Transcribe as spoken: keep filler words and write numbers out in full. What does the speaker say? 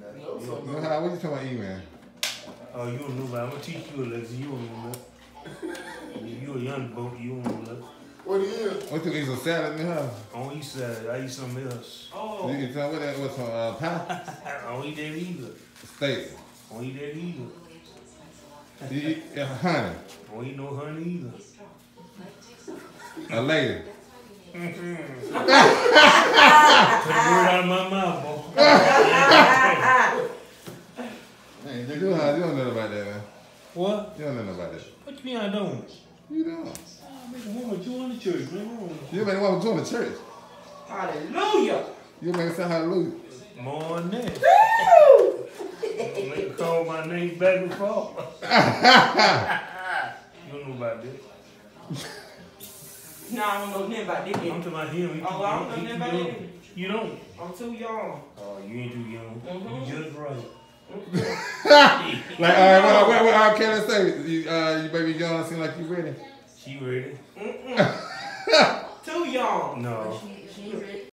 No, so no. How, what you talking about, E, man? Oh, you don't know, but I'm gonna teach you a lesson. You don't know. You a young boy, you don't know. What it is? What you eat some salad in the house? I don't eat salad. I eat something else. Oh. You eat some, what that, what's some, uh, pie? I don't eat that either. Steak. I don't eat that either. You eat uh, honey? I don't eat no honey either. A lady? Mm-hmm. Took the word out of my mouth, boy. Hey, you, don't, you don't know about that, man. What? You don't know about that. What you mean I don't? You don't. I make a woman join the church, man. You made a woman join the church. Hallelujah. You made her say hallelujah. More than that. Make her call my name back and forth. You don't know about that. No, I don't know nothing about that. I'm talking about him. He Oh, I don't know nothing about that. You don't? I'm too young. Oh, you ain't too young. Mm-hmm. You just right. Like, all right, what, what, what, what can I say? You, uh, you baby young, seem like you ready. She ready? Mm-mm. Too young. No.